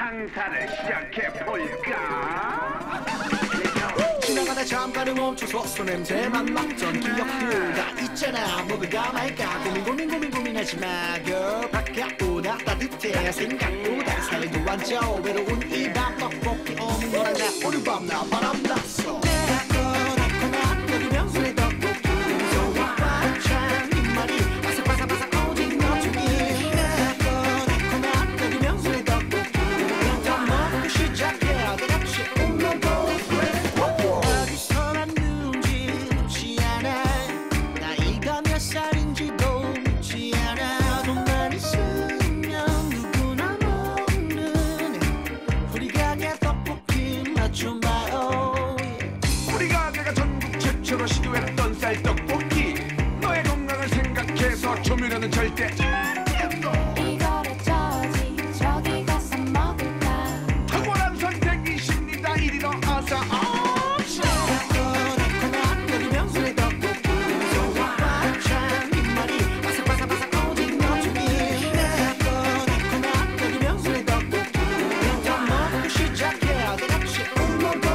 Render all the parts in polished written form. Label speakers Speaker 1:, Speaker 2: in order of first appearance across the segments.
Speaker 1: 장사를 시작해볼까?
Speaker 2: 지나가다 잠깐은 멈춰서 손냄새만 맡던 기억들 다 있잖아. 먹을까 말까 고민하지 마 girl. 바깥보다 따뜻해 생각보다 살도 안 쪄. 외로운 이 밤 떡볶이 없는 거랑 나 오늘 밤 나 바람 났어. 내거나 끓이면 술에 떡볶이 소와 반찬 입말이 바삭바삭바삭 오징어 튀김. 내거나 끓이면 술에 떡볶이 더 먹고 시작해 다같이 오너도 어디서 났는지 묻지 않아. 나이가 몇 살인지도 묻지 않아. 돈만 있으면 누구나 먹는 우리 가게 떡볶이 맛 좀 봐요.
Speaker 1: 우리 가게가 전국 최초로 시도했던 쌀떡볶이. 너의 건강을 생각해서 조미료는 절대
Speaker 3: 이걸 어쩌지 저기 가서 먹을까.
Speaker 1: 탁월한 선택이십니다. 이리로 어서 오세요.
Speaker 2: 내거나 끓이면 술에 떡볶이 소와 반찬 입말이 바삭바삭바삭 오징어 튀김. 내거나 끓이면 술에 떡볶이 더 먹고 시작해 다같이 오너도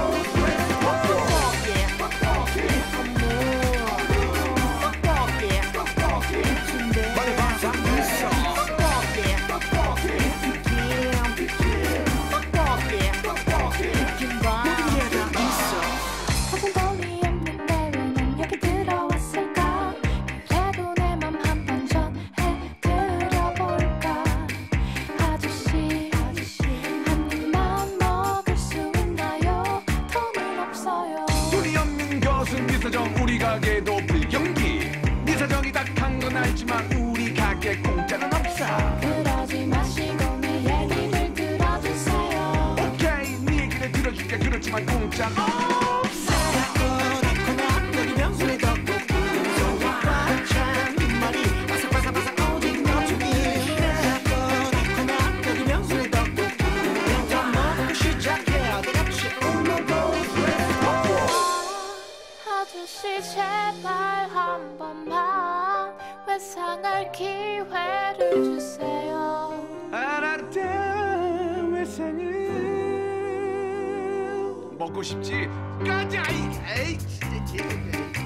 Speaker 3: 사진 돈이 없는데 왜 난 여기 들어왔을까. 그래도 내 맘 한 번 전해드려볼까. 아저씨 한 입만 먹을 수 있나요. 돈은 없어요.
Speaker 1: 돈이 없는 것은 미사정 우리 가게도 불경기. 미사정이 닭한 건 알지만 우리 가게 공짜는 없어.
Speaker 3: 그러지 마시고 내 얘기를 들어주세요.
Speaker 1: 오케이 네 얘기를 들어줄게. 그렇지만 공짜는 없어.
Speaker 2: 내거나 끓이면 술에 떡볶이 소와 반찬 입말이 바삭바삭바삭 오징어 튀김. 내거나 끓이면 술에 떡볶이 더 먹고 시작해 다같이 오너도
Speaker 3: 아저씨 제발 한 번만 외상할 기회를 주세요.
Speaker 1: 알았다. 외상은 먹고 싶지. 가자. 에이 진짜.